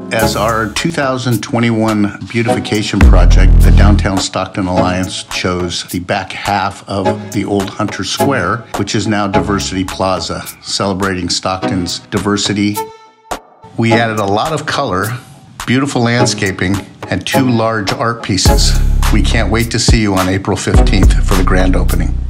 As our 2021 beautification project, the Downtown Stockton Alliance chose the back half of the old Hunter Square, which is now Diversity Plaza, celebrating Stockton's diversity. We added a lot of color, beautiful landscaping, and 2 large art pieces. We can't wait to see you on April 15th for the grand opening.